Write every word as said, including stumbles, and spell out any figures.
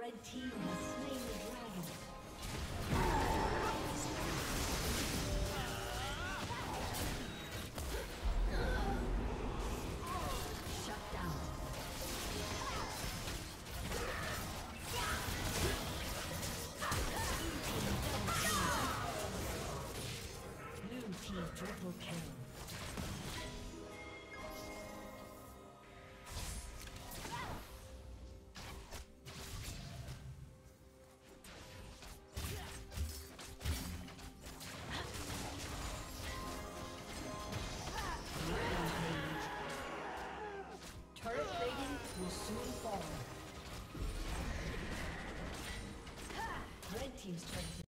Red team has slain the dragon. Shut down. Blue team triple kill. Turret rating will soon fall. Red team's turret